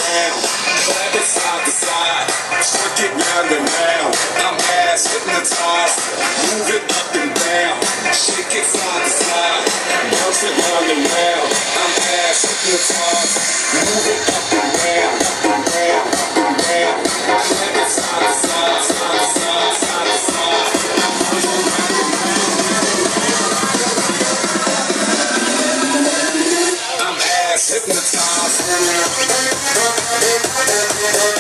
around, clap it side to side, shake it round and round. I'm ass hypnotized, move it up and down, shake it side to side, bounce it round and round. I'm ass hypnotized, move it up and down, round, round, clap it side to side, side to side, side to side. I'm ass hypnotized.